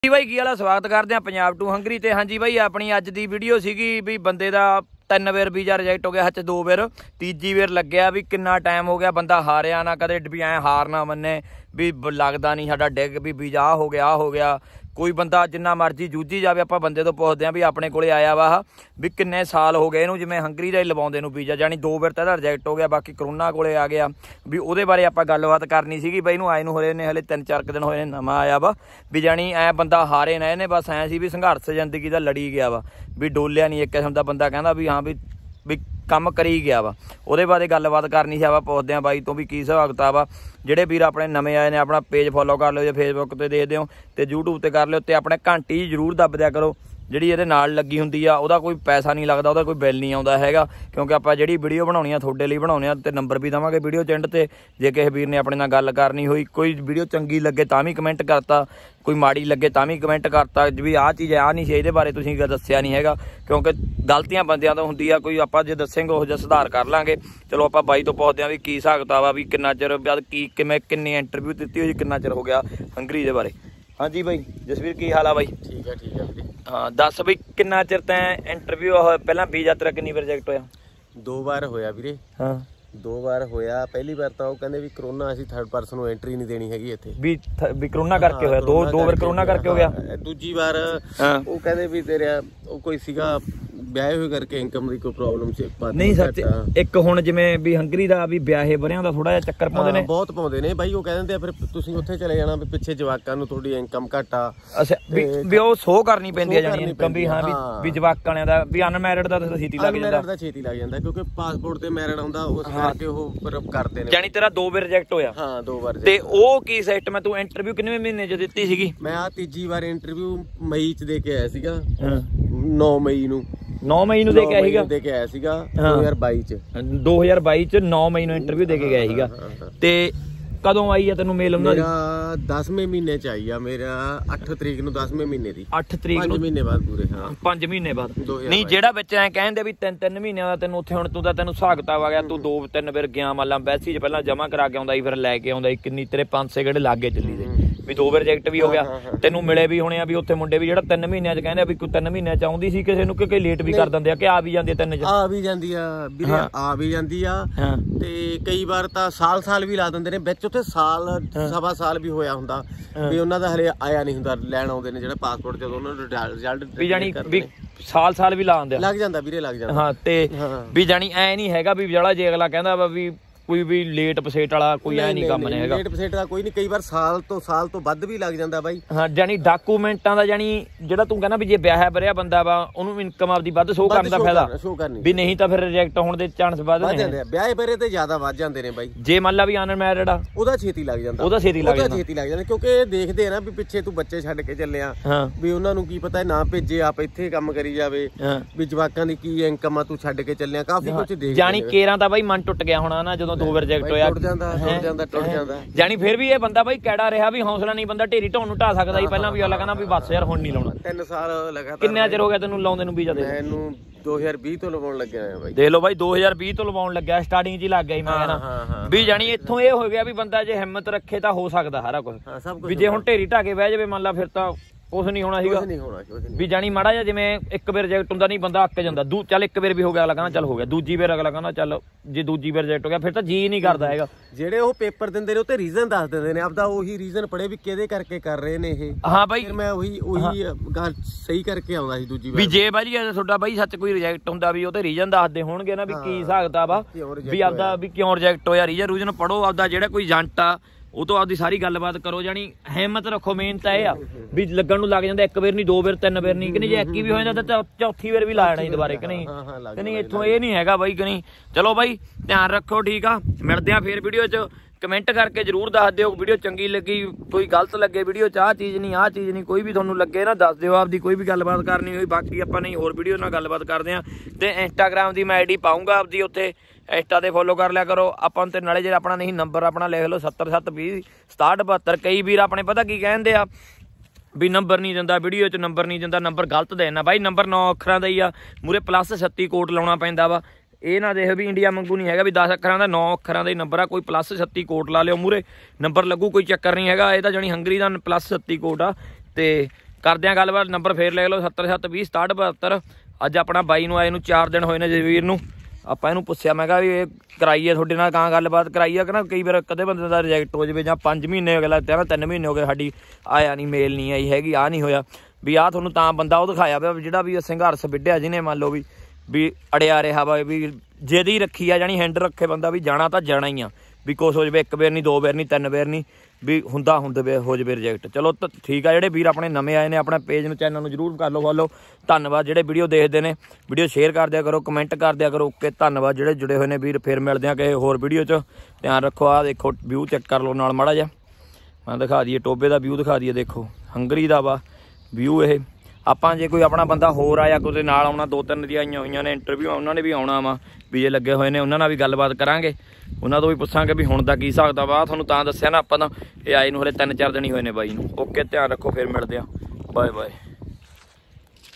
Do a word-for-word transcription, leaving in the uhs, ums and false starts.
जी भाई की वाला स्वागत करते हैं पंजाब टू हंगरी ते। हाँ जी भाई अपनी अज दी वीडियो सीगी भी बंदे दा तीन वेर वीजा रिजेक्ट हो गया, हच दो वेर तीजी वेर लग्या भी किन्ना टाइम हो गया बंदा हारिया ना कदे भी ऐ हार ना मन्ने भी लगता नहीं साडा डिग भी वीजा आ हो गया आ हो गया। कोई बंदा जिन्ना मर्जी जूझी जाए आप बंदे तो पुछते हैं भी अपने को आया वा भी किन्ने साल हो गए इनू जिमें हंगरी का ही लवाउंदे नू वीजा, जानी दो वेर तो रिजेक्ट हो गया बाकी करोना को आ गया भी उहदे बारे आप गलबात करनी सी। बई नू आए नू होए ने हले तीन चार दिन होए नवा आया वा भी जानी ऐ बंदा हारे ना इन्हें बस ऐ सी भी संघर्ष जिंदगी का लड़ी गया वा भी डोलिया नहीं एक किस्म का बंदा कहता भी हाँ भी भी काम करी गया वा। उहदे बारे गलबात करनी सी आप पुछदे आ बाई तो भी की हिसाब किताब आ। ਜਿਹੜੇ ਵੀਰ ਆਪਣੇ ਨਵੇਂ ਆਏ ਨੇ ਆਪਣਾ पेज फॉलो कर लो, जो फेसबुक ਤੇ देखते हो तो यूट्यूब ਤੇ कर लो तो अपने घंटी जरूर दब दिया करो ਜਿਹੜੀ ਇਹਦੇ ਨਾਲ ਲੱਗੀ ਹੁੰਦੀ ਆ। ਉਹਦਾ ਕੋਈ ਪੈਸਾ ਨਹੀਂ ਲੱਗਦਾ, ਉਹਦਾ ਕੋਈ ਬਿੱਲ ਨਹੀਂ ਆਉਂਦਾ ਹੈਗਾ ਕਿਉਂਕਿ ਆਪਾਂ ਜਿਹੜੀ ਵੀਡੀਓ ਬਣਾਉਣੀ ਆ ਤੁਹਾਡੇ ਲਈ ਬਣਾਉਣੇ ਆ ਤੇ ਨੰਬਰ ਵੀ ਦਵਾਂਗੇ ਵੀਡੀਓ ਚ ਐਂਡ ਤੇ। ਜੇ ਕਿਸੇ ਵੀਰ ਨੇ ਆਪਣੇ ਨਾਲ ਗੱਲ ਕਰਨੀ ਹੋਈ ਕੋਈ ਵੀਡੀਓ ਚੰਗੀ ਲੱਗੇ ਤਾਂ ਵੀ ਕਮੈਂਟ ਕਰਤਾ, ਕੋਈ ਮਾੜੀ ਲੱਗੇ ਤਾਂ ਵੀ ਕਮੈਂਟ ਕਰਤਾ ਵੀ ਆਹ ਚੀਜ਼ ਆ ਨਹੀਂ ਸੀ ਇਹਦੇ ਬਾਰੇ ਤੁਸੀਂ ਦੱਸਿਆ ਨਹੀਂ ਹੈਗਾ ਕਿਉਂਕਿ ਗਲਤੀਆਂ ਬੰਦਿਆਂ ਤੋਂ ਹੁੰਦੀ ਆ। ਕੋਈ ਆਪਾਂ ਜੇ ਦੱਸਾਂਗੇ ਉਹ ਜਿਹਾ ਸੁਧਾਰ ਕਰ ਲਾਂਗੇ। ਚਲੋ ਆਪਾਂ ਬਾਈ ਤੋਂ ਪੁੱਛਦੇ ਆ ਵੀ ਕੀ ਹਿਸਾਬ ਕਿਤਾਬ ਆ ਵੀ ਕਿੰਨਾ ਚਿਰ ਬਾਅਦ ਕੀ ਕਿਵੇਂ ਕਿੰਨੀ ਇੰਟਰਵਿਊ ਦਿੱਤੀ ਹੋਈ ਕਿੰਨਾ ਚਿਰ ਹੋ ਗਿਆ ਹੰਗਰੀ ਦੇ ਬਾਰੇ। हाँ जी भाई जसवीर की हाल आ भाई? ठीक है ठीक है। हाँ दस बई किन्ना चिर तैं इंटरव्यू पहला वीजा तेरा किन्नी वार रिजेक्ट होया? दो बार होया वीरे। हाँ दो बार होया। पहली बार तो कहंदे भी कोरोना असीं थर्ड पर्सन नूं एंट्री नहीं देनी हैगी इत्थे भी भी कोरोना करके होया। दो दो बार कोरोना करके हो गया। दूजी बार वो कहंदे भी तेरे कोई सीगा ਵਿਆਹੇ ਹੋਏ ਕਰਕੇ ਇਨਕਮ ਦੀ ਕੋਈ ਪ੍ਰੋਬਲਮ ਸੀ ਨਹੀਂ ਸੱਚ। ਇੱਕ ਹੁਣ ਜਿਵੇਂ ਵੀ ਹੰਗਰੀ ਦਾ ਵੀ ਵਿਆਹੇ ਬਰਿਆਂ ਦਾ ਥੋੜਾ ਜਿਹਾ ਚੱਕਰ ਪਾਉਂਦੇ ਨੇ, ਬਹੁਤ ਪਾਉਂਦੇ ਨੇ ਬਾਈ। ਉਹ ਕਹਿ ਦਿੰਦੇ ਆ ਫਿਰ ਤੁਸੀਂ ਉੱਥੇ ਚਲੇ ਜਾਣਾ ਵੀ ਪਿੱਛੇ ਜਵਾਕਾਂ ਨੂੰ ਤੁਹਾਡੀ ਇਨਕਮ ਘੱਟ ਆ। ਅੱਛਾ ਵੀ ਉਹ ਸ਼ੋਅ ਕਰਨੀ ਪੈਂਦੀ ਆ ਜਾਨੀ ਇਨਕਮ ਵੀ ਹਾਂ ਵੀ ਵੀ ਜਵਾਕਾਂ ਵਾਲਿਆਂ ਦਾ ਵੀ ਅਨਮੈਰਿਡ ਦਾ ਤਾਂ ਛੇਤੀ ਲੱਗ ਜਾਂਦਾ। ਅਨਮੈਰਿਡ ਦਾ ਛੇਤੀ ਲੱਗ ਜਾਂਦਾ ਕਿਉਂਕਿ ਪਾਸਪੋਰਟ ਤੇ ਮੈਰਿਡ ਹੁੰਦਾ ਉਸ ਕਰਕੇ ਉਹ ਕਰਦੇ ਨੇ। ਜਾਨੀ ਤੇਰਾ ਦੋ ਵਾਰ ਰਿਜੈਕਟ ਹੋਇਆ? ਹਾਂ ਦੋ ਵਾਰ। ਤੇ ਉਹ ਕੀ ਸੈਟ ਮੈਂ ਤੂੰ ਇੰਟਰਵਿਊ ਕਿੰਨੇ ਮਹੀਨੇ ਚ ਦਿੱਤੀ ਸੀਗੀ? ਮੈਂ ਆ ਤੀਜੀ ਵਾਰ ਇੰਟਰਵਿਊ ਮਈ ਚ ਦੇ ਕੇ ਆਇਆ ਸੀਗਾ। ਨੌ ਮਈ ਨੂੰ ਨੌ ਮਈ ਨੂੰ ਦੇ ਕੇ ਆਇਆ ਸੀਗਾ ਦੇ ਕੇ ਆਇਆ ਸੀਗਾ ਦੋ ਹਜ਼ਾਰ ਬਾਈ ਚ। ਦੋ ਹਜ਼ਾਰ ਬਾਈ ਚ ਨੌ ਮਈ ਨੂੰ ਇੰਟਰਵਿਊ ਦੇ ਕੇ ਗਿਆ ਸੀਗਾ। ਤੇ ਕਦੋਂ ਆਈ ਆ ਤੈਨੂੰ ਮੇਲ ਉਹਨਾਂ ਦੀ? ਮੇਰਾ ਦਸਵੇਂ ਮਹੀਨੇ ਚ ਆਈ ਆ। ਮੇਰਾ ਅੱਠ ਤਰੀਕ ਨੂੰ ਦਸਵੇਂ ਮਹੀਨੇ ਦੀ। ਅੱਠ ਤਰੀਕ ਨੂੰ? ਪੰਜ ਮਹੀਨੇ ਬਾਅਦ ਪੂਰੇ। ਹਾਂ ਪੰਜ ਮਹੀਨੇ ਬਾਅਦ। ਨਹੀਂ ਜਿਹੜਾ ਵਿੱਚ ਐ ਕਹਿੰਦੇ ਵੀ ਤਿੰਨ ਤਿੰਨ ਮਹੀਨਿਆਂ ਦਾ ਤੈਨੂੰ ਉੱਥੇ ਹੁਣ ਤੂੰ ਤਾਂ ਤੈਨੂੰ ਹਿਸਾਬ ਕਿਤਾਬ ਆ ਗਿਆ ਤੂੰ ਦੋ ਤਿੰਨ ਵਾਰ ਗਿਆ ਮੰਨ ਲਾ ਐਮਬੈਸੀ ਚ ਪਹਿਲਾਂ ਜਮਾ ਕਰਾ ਕੇ ਆਉਂਦਾ ਸੀ ਫਿਰ ਲੈ ਕੇ ਆਉਂਦਾ ਸੀ ਕਿੰਨੀ ਤੇਰੇ ਪੰਜ ਛੇ ਗੇੜੇ ਲਾਗੇ ਚੱਲੀ ਦੇ ਵੀ ਦੋ ਵਾਰ ਰਿਜੈਕਟ ਵੀ ਹੋ ਗਿਆ। ਤੈਨੂੰ ਮਿਲੇ ਵੀ ਹੋਣੇ ਆ ਵੀ ਉੱਥੇ ਮੁੰਡੇ ਵੀ ਜਿਹੜਾ ਤਿੰਨ ਮਹੀਨਿਆਂ ਚ ਕਹਿੰਦੇ ਆ ਵੀ ਕੋਈ ਤਿੰਨ ਮਹੀਨਿਆਂ ਚ ਆਉਂਦੀ ਸੀ ਕਿਸੇ ਨੂੰ ਕਿ ਲੇਟ ਵੀ ਕਰ ਦਿੰਦੇ ਆ ਕਿ ਆ ਵੀ ਜਾਂਦੀ ਤਿੰਨ ਚ? ਆ ਵੀ ਜਾਂਦੀ ਆ ਵੀਰੇ, ਆ ਵੀ ਜਾਂਦੀ ਆ ਤੇ ਕਈ ਵਾਰ ਤਾਂ ਸਾਲ ਸਾਲ ਵੀ ਲਾ ਦਿੰਦੇ ਨੇ ਵਿੱਚ। ਉੱਥੇ ਸਾਲ ਸਵਾ ਸਾਲ ਵੀ ਹੋਇਆ ਹੁੰਦਾ ਵੀ ਉਹਨਾਂ ਦਾ ਹਲੇ ਆਇਆ ਨਹੀਂ ਹੁੰਦਾ। ਲੈਣ ਆਉਂਦੇ ਨੇ ਜਿਹੜਾ ਪਾਸਪੋਰਟ ਜਦੋਂ ਉਹਨਾਂ ਨੂੰ ਰਿਜ਼ਲਟ ਵੀ ਜਾਨੀ ਵੀ ਸਾਲ ਸਾਲ ਵੀ ਲਾ ਆਉਂਦੇ ਆ? ਲੱਗ ਜਾਂਦਾ ਵੀਰੇ ਲੱਗ ਜਾਂਦਾ। ਹਾਂ ਤੇ ਵੀ ਜਾਨੀ ਐ ਨਹੀਂ ਹੈਗਾ ਵੀ ਜਿਹੜਾ ਜੇ ਅਗਲਾ ਕਹਿੰਦਾ ਵਾ ਵੀ ਕੋਈ ਵੀ ਲੇਟ ਪਸੇਟ ਵਾਲਾ ਕੋਈ ਐ ਨਹੀਂ ਕੰਮ ਨਹੀਂ ਹੈਗਾ। ਲੇਟ ਪਸੇਟ ਦਾ ਕੋਈ ਨਹੀਂ, ਕਈ ਵਾਰ ਸਾਲ ਤੋਂ ਸਾਲ ਤੋਂ ਵੱਧ ਵੀ ਲੱਗ ਜਾਂਦਾ ਬਾਈ। ਹਾਂ ਜਾਨੀ ਡਾਕੂਮੈਂਟਾਂ ਦਾ ਜਾਨੀ ਜਿਹੜਾ ਤੂੰ ਕਹਿੰਦਾ ਵੀ ਜੇ ਵਿਆਹਿਆ ਬਰਿਆ ਬੰਦਾ ਵਾ ਉਹਨੂੰ ਇਨਕਮ ਆਪਦੀ ਵੱਧ ਸ਼ੋਅ ਕਰਨ ਦਾ ਫਾਇਦਾ ਵੀ ਨਹੀਂ ਤਾਂ ਫਿਰ ਰਿਜੈਕਟ ਹੋਣ ਦੇ ਚਾਂਸ ਵੱਧ ਜਾਂਦੇ ਆ। ਵਿਆਹੇ ਬਰੇ ਤੇ ਜ਼ਿਆਦਾ ਵੱਧ ਜਾਂਦੇ ਨੇ ਬਾਈ। ਜੇ ਮੰਨ ਲਾ ਵੀ ਅਨਮੈਰਿਡ ਆ ਉਹਦਾ ਛੇਤੀ ਲੱਗ ਜਾਂਦਾ। ਉਹਦਾ ਛੇਤੀ ਲੱਗ ਜਾਂਦਾ ਛੇਤੀ ਲੱਗ ਜਾਂਦਾ ਕਿਉਂਕਿ ਇਹ ਦੇਖਦੇ ਆ ਨਾ ਵੀ ਪਿੱਛੇ ਤੂੰ ਬੱਚੇ ਛੱਡ ਕੇ ਚੱਲਿਆ ਵੀ ਉਹਨਾਂ ਨੂੰ ਕੀ ਪਤਾ ਨਾ ਭੇਜੇ ਆਪ ਇੱਥੇ ਕੰਮ ਕਰੀ ਜਾਵੇ ਵੀ ਜਵਾਕਾਂ ਦੀ ਕੀ ਇਨਕਮ ਆ ਤੂੰ ਛੱਡ ਕੇ ਚੱਲਿਆ। ਕਾਫੀ ਕੁਝ ਦੇਖ ਜਾਨੀ ਕੇਰਾਂ ਤਾਂ ਬਾਈ ਮਨ ਟੁੱਟ ਗਿਆ ਹੋਣਾ ਨਾ ਜਦੋਂ ਦੋ ਵਾਰ ਰਿਜੈਕਟ ਹੋਇਆ। ਜਾਂਦਾ ਟੁੱਟ ਜਾਂਦਾ ਟੁੱਟ ਜਾਂਦਾ ਜਾਨੀ ਫਿਰ ਵੀ ਇਹ ਬੰਦਾ ਬਾਈ ਕਿਹੜਾ ਰਿਹਾ ਵੀ ਹੌਸਲਾ ਨਹੀਂ ਬੰਦਾ ਢੇਰੀ ਢਾਉਣ ਨੂੰ ਢਾ ਸਕਦਾ ਸੀ ਪਹਿਲਾਂ ਵੀ ਅਗਲਾ ਕਹਿੰਦਾ ਵੀ ਬਸ ਯਾਰ ਹੁਣ ਨਹੀਂ ਲਾਉਣਾ। ਤਿੰਨ ਸਾਲ ਲਗਾਤਾਰ। ਕਿੰਨਾ ਚਿਰ ਹੋ ਗਿਆ ਤੈਨੂੰ ਲਾਉਂਦੇ ਨੂੰ ਵੀਜ਼ਾ ਦੇ? ਮੈਨੂੰ ਦੋ ਹਜ਼ਾਰ ਵੀਹ ਤੋਂ ਲਵਾਉਣ ਲੱਗਿਆ ਆ ਬਾਈ। ਦੇਖ ਲਓ ਬਾਈ ਦੋ ਹਜ਼ਾਰ ਵੀਹ ਤੋਂ ਲਵਾਉਣ ਲੱਗਿਆ ਸਟਾਰਟਿੰਗ ਚ ਹੀ ਲੱਗ ਗਿਆ ਸੀ ਮੈਂ ਕਹਿੰਦਾ ਵੀ ਜਾਨੀ ਇੱਥੋਂ ਇਹ ਹੋ ਗਿਆ ਵੀ ਬੰਦਾ ਜੇ ਹਿੰਮਤ ਰੱਖੇ ਤਾਂ ਹੋ ਸਕਦਾ ਸਾਰਾ ਕੁਝ ਵੀ ਜੇ ਹੁਣ ਢੇਰੀ ਢਾ ਕੇ ਬਹਿ ਜਾਵੇ ਮੰਨ ਲਾ ਫਿਰ ਤਾਂ ਕੁਛ ਨਹੀਂ ਹੋਣਾ ਸੀਗਾ ਵੀ ਜਾਨੀ ਮਾੜਾ ਜਿਹਾ ਜਿਵੇਂ ਇੱਕ ਵਾਰ ਰਿਜੈਕਟ ਹੁੰਦਾ ਨਹੀਂ ਬੰਦਾ ਅੱਕ ਜਾਂਦਾ। ਦੂ ਚੱਲ ਇੱਕ ਵਾਰ ਵੀ ਹੋ ਗਿਆ ਅਗਲਾ ਕਹਿੰਦਾ ਚੱਲ ਹੋ ਗਿਆ, ਦੂਜੀ ਵਾਰ ਅਗਲਾ ਕਹਿੰਦਾ ਚੱਲ ਜੇ ਦੂਜੀ ਵਾਰ ਰਿਜੈਕਟ ਹੋ ਗਿਆ ਫਿਰ ਤਾਂ ਜੀ ਨਹੀਂ ਕਰਦਾ ਹੈਗਾ। ਜਿਹੜੇ ਉਹ ਪੇਪਰ ਦਿੰਦੇ ਨੇ ਉਹ ਤੇ ਰੀਜ਼ਨ ਦੱਸ ਦਿੰਦੇ ਨੇ ਆਪਦਾ ਉਹੀ ਰੀਜ਼ਨ ਪੜੇ ਵੀ ਕਿਹਦੇ ਕਰਕੇ ਕਰ ਰਹੇ ਨੇ ਇਹ। ਹਾਂ ਬਾਈ ਮੈਂ ਉਹੀ ਉਹੀ ਗੱਲ ਸਹੀ ਕਰਕੇ ਆਉਂਦਾ ਸੀ ਦੂਜੀ ਵਾਰ ਵੀ ਜੇ ਬਾਈ ਤੁਹਾਡਾ ਬਾਈ ਸੱਚ ਕੋਈ ਰਿਜੈਕਟ ਹੁੰਦਾ ਵੀ ਉਹ ਤੇ ਰੀਜ਼ਨ ਦੱਸਦੇ ਹੋਣਗੇ ਨਾ ਵੀ ਕੀ ਹਿਸਾਬ ਕਿਤਾਬ ਆ ਵੀ ਆਪਦਾ ਵੀ ਕਿਉਂ ਰਿਜੈਕਟ ਹੋਇਆ। ਰੀਜ਼ਨ ਰੂਜਨ ਪੜੋ ਆਪਦਾ ਜਿਹੜਾ ਕੋਈ ਏਜੰਟ ਆ ਉਹ ਤੋਂ ਆਪਦੀ ਸਾਰੀ ਗੱਲਬਾਤ ਕਰੋ। ਜਾਨੀ ਹਿੰਮਤ ਰੱਖੋ। ਮੇਨ ਤਾਂ ਇਹ ਆ ਵੀ ਲੱਗਣ ਨੂੰ ਲੱਗ ਜਾਂਦਾ ਇੱਕ ਵਾਰ ਨਹੀਂ ਦੋ ਵਾਰ ਤਿੰਨ ਵਾਰ ਨਹੀਂ ਕਿ ਨਹੀਂ ਜੇ ਇੱਕ ਹੀ ਵੀ ਹੋ ਜਾਂਦਾ ਤਾਂ ਚੌਥੀ ਵਾਰ ਵੀ ਲਾ ਜਾਣਾ ਦੁਬਾਰੇ ਕਿ ਨਹੀਂ ਕਿ ਨਹੀਂ। ਇੱਥੋਂ ਇਹ ਨਹੀਂ ਹੈਗਾ ਬਾਈ ਕਿ ਨਹੀਂ। ਚਲੋ ਬਾਈ ਧਿਆਨ ਰੱਖੋ ਠੀਕ ਆ। ਮਿਲਦੇ ਆ ਫੇਰ ਵੀਡੀਓ 'ਚ। ਕਮੈਂਟ ਕਰਕੇ ਜ਼ਰੂਰ ਦੱਸ ਦਿਓ ਵੀਡੀਓ ਚੰਗੀ ਲੱਗੀ ਕੋਈ ਗਲਤ ਲੱਗੇ ਵੀਡੀਓ 'ਚ ਆਹ ਚੀਜ਼ ਨਹੀਂ ਆਹ ਚੀਜ਼ ਨਹੀਂ ਕੋਈ ਵੀ ਤੁਹਾਨੂੰ ਲੱਗੇ ਨਾ ਦੱਸ ਦਿਓ। ਆਪਦੀ ਕੋਈ ਵੀ ਗੱਲਬਾਤ ਕਰਨੀ ਹੋਈ ਬਾਕੀ ਆਪਾਂ ਨਹੀਂ ਹੋਰ ਵੀਡੀਓ ਨਾਲ ਗੱਲਬਾਤ ਕਰਦੇ ਹਾਂ। ਤੇ ਇੰਸਟਾਗ੍ਰਾਮ ਦੀ ਮੈਂ ਆਈ ਡੀ ਪਾਊਂਗਾ ਆਪਦੀ ਉੱਥੇ इंस्टा ते फॉलो कर लिया करो अपन ते नाले जे अपना नहीं नंबर अपना लिख लो सत्तर सत्त बीस सताहठ बहत्तर। कई वीर अपने पता की कहते आ भी नंबर नहीं दिंदा वीडियो च नंबर नहीं दिंदा नंबर गलत देना भाई। नंबर नौ अखरां दा ही आ मूरे प्लस छत्ती कोट लाउणा पैंदा वा। ये ना देख भी इंडिया वांगू नहीं है भी दस अखरां दा नौ अखरां दा ही नंबर आ कोई प्लस छत्ती कोट ला लियो मूरे नंबर लगू कोई चक्कर नहीं है। ये जानी हंगरी दा प्लस छत्ती कोट आ ते ਕਰਦੇ ਆ ਗੱਲਬਾਤ। ਨੰਬਰ ਫੇਰ ਲੈ ਲਓ ਸੱਤਰ ਸੱਤ ਵੀਹ ਸਤਾਹਠ ਬਹੱਤਰ। ਅੱਜ ਆਪਣਾ ਬਾਈ ਨੂੰ ਆਏ ਨੂੰ ਚਾਰ ਦਿਨ ਹੋਏ ਨੇ ਜਸਵੀਰ ਨੂੰ। ਆਪਾਂ ਇਹਨੂੰ ਪੁੱਛਿਆ ਮੈਂ ਕਿਹਾ ਵੀ ਇਹ ਕਰਾਈਏ ਤੁਹਾਡੇ ਨਾਲ ਕਾਂ ਗੱਲਬਾਤ ਕਰਾਈਏ ਕਿ ਨਾ ਕਈ ਵਾਰ ਕਦੇ ਬੰਦੇ ਦਾ ਰਿਜੈਕਟ ਹੋ ਜਾਵੇ ਜਾਂ ਪੰਜ ਮਹੀਨੇ ਅਗਲਾ ਕਹਿੰਦਾ ਤਿੰਨ ਮਹੀਨੇ ਹੋ ਗਏ ਸਾਡੀ ਆਇਆ ਨਹੀਂ ਮੇਲ ਨਹੀਂ ਆਈ ਹੈਗੀ ਆਹ ਨਹੀਂ ਹੋਇਆ ਵੀ ਆਹ ਤੁਹਾਨੂੰ ਤਾਂ ਬੰਦਾ ਉਹ ਦਿਖਾਇਆ ਪਿਆ ਜਿਹੜਾ ਵੀ ਸੰਘਰਸ਼ ਵਿੱਢਿਆ ਜਿਹਨੇ ਮੰਨ ਲਓ ਵੀ ਵੀ ਅੜਿਆ ਰਿਹਾ ਵਾ ਵੀ ਜਿਹਦੀ ਰੱਖੀ ਆ ਜਾਣੀ ਹੈਂਡ ਰੱਖੇ ਬੰਦਾ ਵੀ ਜਾਣਾ ਤਾਂ ਜਾਣਾ ਹੀ ਆ ਵੀ ਕੁਛ ਹੋ ਜਾਵੇ ਇੱਕ ਵਾਰ ਨਹੀਂ ਦੋ ਵਾਰ ਨਹੀਂ ਤਿੰਨ ਵਾਰ ਨਹੀਂ ਵੀ ਹੁੰਦਾ ਹੁੰਦੇ ਹੋ ਜਾਵੇ ਰਿਜੈਕਟ। ਚਲੋ ਠੀਕ ਆ ਜਿਹੜੇ ਵੀਰ ਆਪਣੇ ਨਵੇਂ ਆਏ ਨੇ ਆਪਣੇ ਪੇਜ ਨੂੰ ਚੈਨਲ ਨੂੰ ਜ਼ਰੂਰ ਕਰ ਲਓ ਫੋਲੋ। ਧੰਨਵਾਦ ਜਿਹੜੇ ਵੀਡੀਓ ਦੇਖਦੇ ਨੇ ਵੀਡੀਓ ਸ਼ੇਅਰ ਕਰ ਦਿਆ ਕਰੋ ਕਮੈਂਟ ਕਰ ਦਿਆ ਕਰੋ। ਓਕੇ ਧੰਨਵਾਦ ਜਿਹੜੇ ਜੁੜੇ ਹੋਏ ਨੇ ਵੀਰ। ਫਿਰ ਮਿਲਦੇ ਆ ਕਿਸੇ ਹੋਰ ਵੀਡੀਓ 'ਚ। ਧਿਆਨ ਰੱਖੋ। ਆਹ ਦੇਖੋ ਵਿਊ ਚੈੱਕ ਕਰ ਲਓ ਨਾਲ ਮਾੜਾ ਜਿਹਾ ਮੈਂ ਦਿਖਾ ਦਈਏ ਟੋਬੇ ਦਾ ਵਿਊ ਦਿਖਾ ਦਈਏ। ਦੇਖੋ ਹੰਗਰੀ ਦਾ ਵਾ ਵਿਊ ਇਹ। ਆਪਾਂ ਜੇ ਕੋਈ ਆਪਣਾ ਬੰਦਾ ਹੋਰ ਆਇਆ ਕੋਈ ਨਾਲ ਆਉਣਾ ਦੋ ਤਿੰਨ ਦੀਆਂ ਆਈਆਂ ਹੋਈਆਂ ਨੇ ਇੰਟਰਵਿਊ ਉਹਨਾਂ ਨੇ ਵੀ ਆਉਣਾ ਵਾ ਵੀਜ਼ੇ ਲੱਗੇ ਹੋਏ ਨੇ ਉਹਨਾਂ ਨਾਲ ਵੀ ਗੱਲਬਾਤ ਕਰਾਂਗੇ ਉਹਨਾਂ ਤੋਂ ਵੀ ਪੁੱਛਾਂਗੇ ਵੀ ਹੁਣ ਦਾ ਕੀ ਹਿਸਾਬ ਦਾ ਵਾ। ਤੁਹਾਨੂੰ ਤਾਂ ਦੱਸਿਆ ਨਾ ਆਪਾਂ ਤਾਂ ਇਹ ਆਏ ਨੂੰ ਹਲੇ ਤਿੰਨ ਚਾਰ ਦਿਨ ਹੀ ਹੋਏ ਨੇ ਬਾਈ ਨੂੰ। ਓਕੇ ਧਿਆਨ ਰੱਖੋ ਫਿਰ ਮਿਲਦੇ ਆ ਬਾਏ ਬਾਏ।